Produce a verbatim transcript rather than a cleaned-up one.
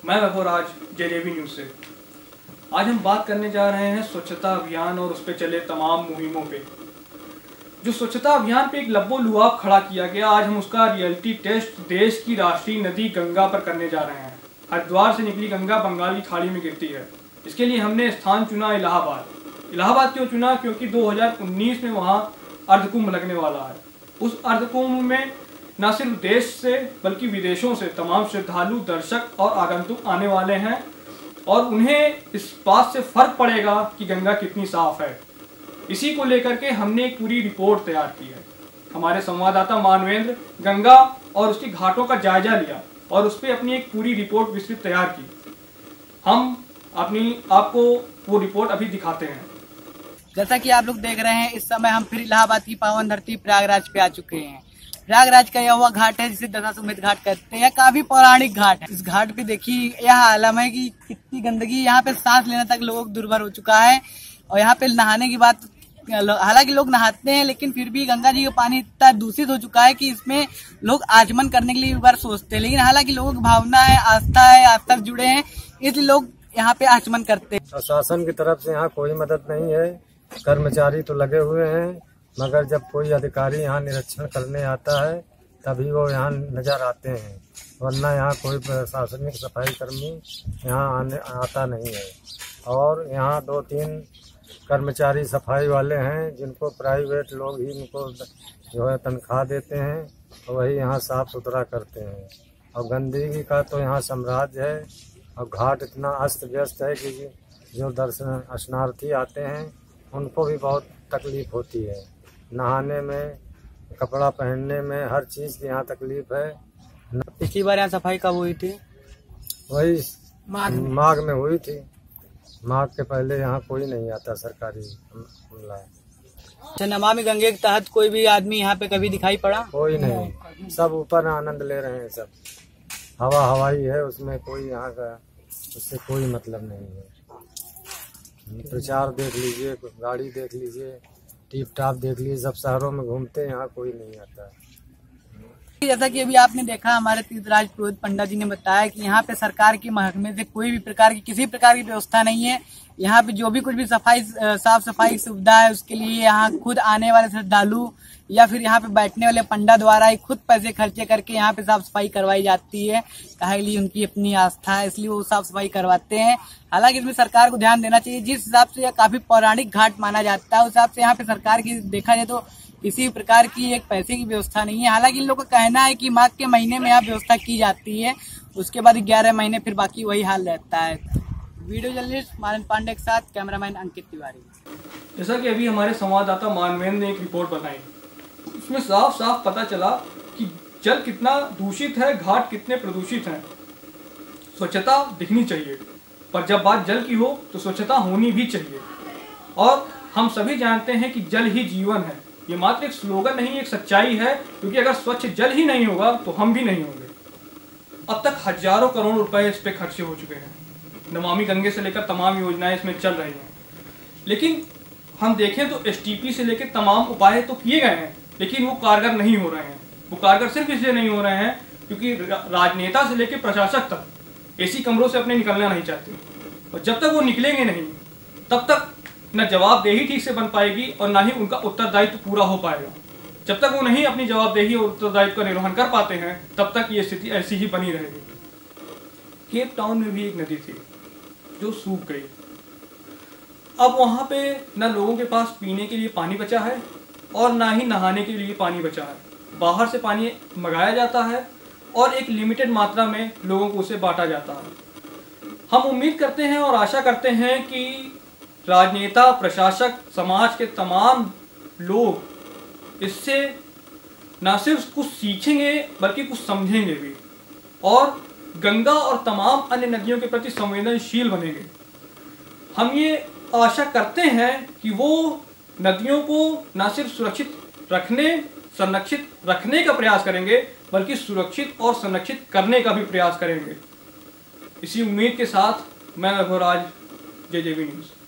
मैं रघुराज जेजेवी न्यूज़ से। आज हम बात करने जा रहे हैं स्वच्छता अभियान और उस पर चले तमाम मुहिमों पे। जो स्वच्छता अभियान पे एक लब्बो लुआब खड़ा किया गया, आज हम उसका रियलिटी टेस्ट देश की राष्ट्रीय नदी गंगा पर करने जा रहे हैं। हरिद्वार से निकली गंगा बंगाल की खाड़ी में गिरती है। इसके लिए हमने स्थान चुना इलाहाबाद। इलाहाबाद क्यों चुना? क्योंकि दो हज़ार उन्नीस में वहाँ अर्धकुंभ लगने वाला है। उस अर्धकुंभ में न सिर्फ देश से बल्कि विदेशों से तमाम श्रद्धालु, दर्शक और आगंतुक आने वाले हैं और उन्हें इस बात से फर्क पड़ेगा कि गंगा कितनी साफ है। इसी को लेकर के हमने एक पूरी रिपोर्ट तैयार की है। हमारे संवाददाता मानवेंद्र गंगा और उसके घाटों का जायजा लिया और उस पर अपनी एक पूरी रिपोर्ट विस्तृत तैयार की। हम अपनी आपको वो रिपोर्ट अभी दिखाते हैं। जैसा कि आप लोग देख रहे हैं, इस समय हम फिर इलाहाबाद की पावन धरती प्रयागराज पे आ चुके हैं। प्रयागराज का यह हुआ घाट है जिसे दशाश्वमेध घाट कहते हैं। काफी पौराणिक घाट है। इस घाट पे देखिए यह आलम है कि कितनी गंदगी, यहाँ पे सांस लेने तक लोग दुर्भर हो चुका है। और यहाँ पे नहाने की बात, हालांकि लोग नहाते हैं लेकिन फिर भी गंगा जी का पानी इतना दूषित हो चुका है कि इसमें लोग आचमन करने के लिए एक बार सोचते हैं, लेकिन हालांकि लोगों की भावना है, आस्था है, आस्था से जुड़े हैं, इसलिए लोग यहाँ पे आचमन करते हैं। प्रशासन की तरफ से यहाँ कोई मदद नहीं है। कर्मचारी तो लगे हुए हैं, मगर जब कोई अधिकारी यहाँ निरीक्षण करने आता है तभी वो यहाँ नजर आते हैं, वरना यहाँ कोई प्रशासनिक सफाई कर्मी यहाँ आने आता नहीं है। और यहाँ दो तीन कर्मचारी सफाई वाले हैं जिनको प्राइवेट लोग ही इनको जो है तनख्वाह देते हैं, तो वही यहाँ साफ सुथरा करते हैं। और गंदगी का तो यहाँ साम्राज्य है और घाट इतना अस्त व्यस्त है कि जो दर्शन स्नार्थी आते हैं उनको भी बहुत तकलीफ होती है। नहाने में, कपड़ा पहनने में, हर चीज़ की यहाँ तकलीफ है। पिछली बार यहाँ सफाई कब हुई थी? वही माघ में हुई थी। माघ के पहले यहाँ कोई नहीं आता सरकारी अमला। अच्छा, नमामि गंगे के तहत कोई भी आदमी यहाँ पे कभी दिखाई पड़ा? कोई नहीं, सब ऊपर आनंद ले रहे हैं। सब हवा हवाई है, उसमें कोई यहाँ का उससे कोई मतलब नहीं है। प्रचार देख लीजिए, गाड़ी देख लीजिए, टिप टाप देख लीजिए, सब शहरों में घूमते हैं, यहाँ कोई नहीं आता। जैसा कि अभी आपने देखा, हमारे तीर्थराज पुरोहित पंडित जी ने बताया कि यहाँ पे सरकार के महकमे से कोई भी प्रकार की किसी प्रकार की व्यवस्था नहीं है। यहाँ पे जो भी कुछ भी सफाई साफ सफाई की सुविधा है उसके लिए यहाँ खुद आने वाले श्रद्धालु या फिर यहाँ पे बैठने वाले पंडा द्वारा ही खुद पैसे खर्चे करके यहाँ पे साफ सफाई करवाई जाती है। काहे लिए उनकी अपनी आस्था है, इसलिए वो साफ सफाई करवाते हैं। हालांकि इसमें सरकार को ध्यान देना चाहिए। जिस हिसाब से यह काफी पौराणिक घाट माना जाता है उस हिसाब से यहाँ पे सरकार की देखा जाए तो किसी प्रकार की एक पैसे की व्यवस्था नहीं है। हालांकि इन लोगों का कहना है कि माघ के महीने में यहाँ व्यवस्था की जाती है, उसके बाद ग्यारह महीने फिर बाकी वही हाल रहता है। वीडियो जर्नलिस्ट मानन पांडे के साथ कैमरामैन अंकित तिवारी। जैसा कि अभी हमारे संवाददाता मानवेंद्र ने एक रिपोर्ट बनाई, उसमें साफ साफ पता चला कि जल कितना दूषित है, घाट कितने प्रदूषित हैं। स्वच्छता दिखनी चाहिए, पर जब बात जल की हो तो स्वच्छता होनी भी चाहिए। और हम सभी जानते हैं कि जल ही जीवन है। ये मात्र एक स्लोगन नहीं, एक सच्चाई है, क्योंकि अगर स्वच्छ जल ही नहीं होगा तो हम भी नहीं होंगे। अब तक हजारों करोड़ रुपए इस पे खर्चे हो चुके हैं। नमामि गंगे से लेकर तमाम योजनाएं इसमें चल रही हैं, लेकिन हम देखें तो एसटीपी से लेकर तमाम उपाय तो किए गए हैं, लेकिन वो कारगर नहीं हो रहे हैं। वो कारगर सिर्फ इसलिए नहीं हो रहे हैं क्योंकि राजनेता से लेकर प्रशासक तक एसी कमरों से अपने निकलना नहीं चाहते। और जब तक वो निकलेंगे नहीं तब तक न जवाबदेही ठीक से बन पाएगी और न ही उनका उत्तरदायित्व पूरा हो पाएगा। जब तक वो नहीं अपनी जवाबदेही और उत्तरदायित्व का निर्वहन कर पाते हैं तब तक ये स्थिति ऐसी ही बनी रहेगी। केप टाउन में भी एक नदी थी जो सूख गई। अब वहाँ पे न लोगों के पास पीने के लिए पानी बचा है और ना ही नहाने के लिए पानी बचा है। बाहर से पानी मंगाया जाता है और एक लिमिटेड मात्रा में लोगों को उसे बांटा जाता है। हम उम्मीद करते हैं और आशा करते हैं कि राजनेता, प्रशासक, समाज के तमाम लोग इससे न सिर्फ कुछ सीखेंगे बल्कि कुछ समझेंगे भी और गंगा और तमाम अन्य नदियों के प्रति संवेदनशील बनेंगे। हम ये आशा करते हैं कि वो नदियों को न सिर्फ सुरक्षित रखने, संरक्षित रखने का प्रयास करेंगे बल्कि सुरक्षित और संरक्षित करने का भी प्रयास करेंगे। इसी उम्मीद के साथ मैं रघुराज जेजेवी न्यूज़।